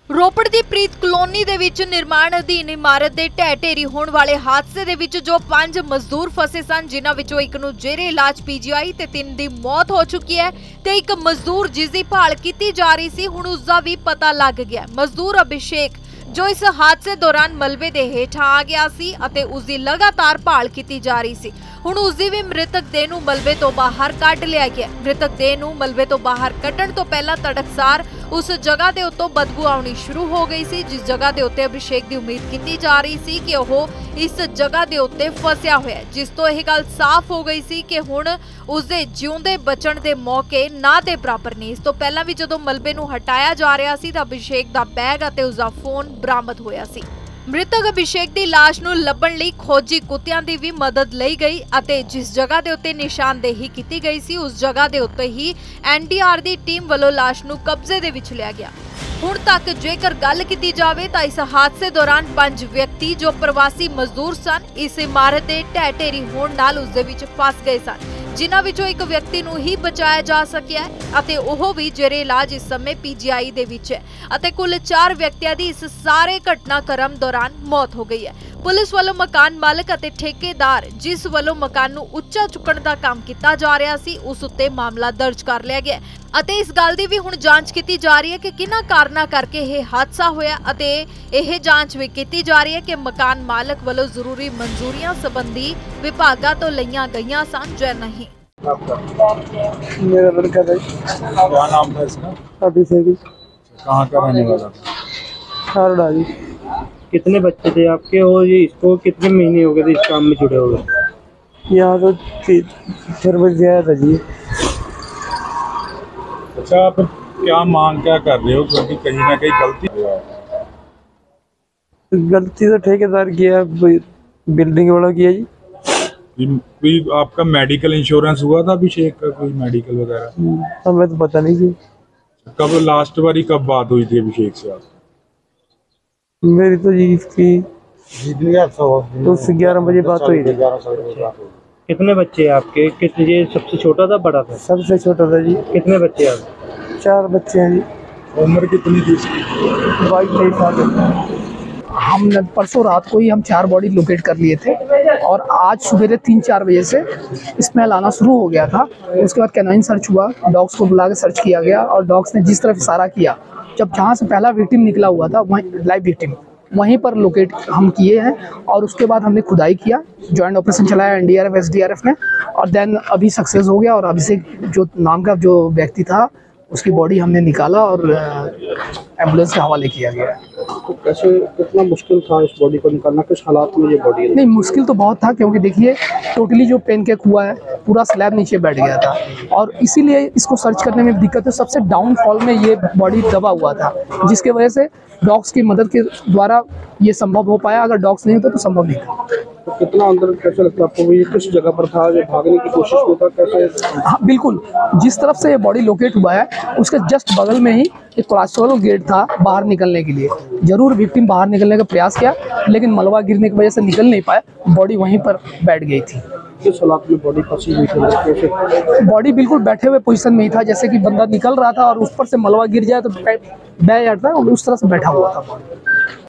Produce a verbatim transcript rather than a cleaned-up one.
ਰੋਪੜ ਦੀ ਪ੍ਰੀਤ colony ਦੇ ਵਿੱਚ ਨਿਰਮਾਣ ਅਧੀਨ ਇਮਾਰਤ ਦੇ ਢਹਿ ਢੇਰੀ ਹੋਣ ਵਾਲੇ ਹਾਦਸੇ ਦੇ ਵਿੱਚ ਜੋ ਪੰਜ ਮਜ਼ਦੂਰ ਫਸੇ ਸਨ, ਜਿਨ੍ਹਾਂ ਵਿੱਚੋਂ ਇੱਕ ਨੂੰ ਜੇਰੇ ਇਲਾਜ ਪੀਜੀਆਈ ਤੇ ਤਿੰਨ ਦੀ ਮੌਤ ਹੋ ਚੁੱਕੀ ਹੈ ਤੇ ਇੱਕ ਮਜ਼ਦੂਰ ਜਿਸ ਦੀ ਭਾਲ ਕੀਤੀ ਜਾ ਰਹੀ ਸੀ, ਹੁਣ ਉਸ ਦਾ ਵੀ ਪਤਾ ਲੱਗ ਗਿਆ। ਮਜ਼ਦੂਰ ਅਭਿਸ਼ੇਕ जो इस हादसे दौरान मलबे दे हेठां आ गया सी अते उसदी लगातार भाल कीती जा रही सी। हुण उसदी भी मृतक देह नूं मलबे तो बाहर कढ लिया गया। मृतक देह नूं मलबे तो बाहर कढण तो पहला तड़कसार उस जगह दे उत्तों बदबू आउणी शुरू हो गई सी, जिस जगह दे उत्ते अभिषेक दी उम्मीद कीती जा रही सी कि ओह इस जगह दे उत्ते फसिया होया, जिस तो यह गल साफ हो गई सी कि हुण उसदे जिउंदे बचण दे मौके ना दे बराबर नहीं। इस तो पहला भी जदों मलबे नूं हटाया जा रहा सी तां अभिषेक दा बैग अते उसदा फोन बरामद होया सी। मृतक अभिषेक दी लाश नूं लभण लई खोजी कुत्तियां दी भी मदद लई गई अते जिस जगह दे उत्ते निशानदेही कीती गई सी, उस जगह दे उत्ते ही एन डी आर दी टीम वल्लों लाश नूं कब्जे दे विच लिया गया। हुण तक जेकर गल कीती जावे तां इस हादसे दौरान पंज व्यक्ति जो प्रवासी मजदूर सन, इस इमारत दे ढह ढेरी होण नाल उस दे विच फस गए सन, जिन्हां विचों एक व्यक्ति नूं ही बचाया जा सकिया है अते ओह भी जेरे इलाज इस समय पीजीआई दे विच है अते कुल चार व्यक्तियों की इस सारे घटनाक्रम दौरान मौत हो गई है। पुलिस वालों मकान मालक अते ठेकेदार जिस वालों मकान नूं उच्चा चुकण दा काम किया जा रहा सी, उस उत्ते मामला दर्ज कर लिया गया अते इस गल दी भी हुण जांच की जा रही है कि किन्हां कारणा करके यह हादसा होया अते यह जांच भी की जा रही है कि मकान मालक वालों जरूरी मंजूरियां संबंधी विभागां तो लईयां गईयां सन या नहीं। मेरा लड़का था। क्या नाम था इसका? अभिषेक। कहाँ का रहने वाला? खारड़ा जी। कितने बच्चे थे आपके और ये इसको कितने महीने हो गए थे इस काम में जुड़े हुए? यहाँ तो फिर बज गया था जी। अच्छा, आप क्या मांग क्या कर रहे हो, क्योंकि कहीं ना कहीं गलती गलती तो ठेकेदार किया, बिल्डिंग वाला किया जी। कोई आपका मेडिकल इंश्योरेंस हुआ था अभिषेक का, कोई मेडिकल वगैरह? हमें तो पता नहीं जी। कब लास्ट बारी कब बात हुई थी अभिषेक से आप? मेरी तो जी इसकी तो ग्यारह बजे बात हुई थी। कितने बच्चे हैं आपके? कितने, ये सबसे छोटा था बड़ा था? सबसे छोटा था जी। कितने बच्चे आप? चार बच्चे हैं जी। उम्र कितनी थी इसकी? बाईस तेईस साल। हम परसों रात को ही हम चार बॉडी लोकेट कर लिए थे और आज सुबह तीन चार बजे से स्मेल आना शुरू हो गया था। उसके बाद कैनाइन सर्च हुआ, डॉग्स को बुला के सर्च किया गया और डॉग्स ने जिस तरफ इशारा किया, जब जहाँ से पहला विक्टिम निकला हुआ था वहीं लाइव विक्टिम वहीं पर लोकेट हम किए हैं और उसके बाद हमने खुदाई किया, जॉइंट ऑपरेशन चलाया N D R F S D R F ने और देन अभी सक्सेस हो गया और अभिषेक जो नाम का जो व्यक्ति था उसकी बॉडी हमने निकाला और एम्बुलेंस के हवाले किया गया। तो कैसे, कितना मुश्किल था इस बॉडी को निकालना, किस हालात में ये बॉडी? नहीं, मुश्किल तो बहुत था क्योंकि देखिए टोटली जो पेनकेक हुआ है पूरा स्लैब नीचे बैठ गया था और इसीलिए इसको सर्च करने में दिक्कत है। सबसे डाउनफॉल में ये बॉडी दबा हुआ था, जिसके वजह से डॉग्स की मदद के द्वारा ये संभव हो पाया। अगर डॉग्स नहीं होते तो संभव नहीं था। तो कितना अंदर कैसे लगता है आपको, ये किस जगह पर था, जो भागने की कोशिश में था, कैसे? हाँ बिल्कुल, जिस तरफ से ये बॉडी लोकेट हुआ है उसके जस्ट बगल में ही एक कोलेस्ट्रॉल गेट था बाहर निकलने के लिए। जरूर विक्टिम बाहर निकलने का प्रयास किया लेकिन मलबा गिरने की वजह से निकल नहीं पाया, बॉडी वहीं पर बैठ गई थी। किस हालात में बॉडी फंसी हुई थी? कैसे? बॉडी बिल्कुल बैठे हुए पोजीशन में ही था, जैसे कि बंदा निकल रहा था और उस पर से मलबा गिर जाए तो बैठ जाता है, उस तरह से बैठा हुआ था।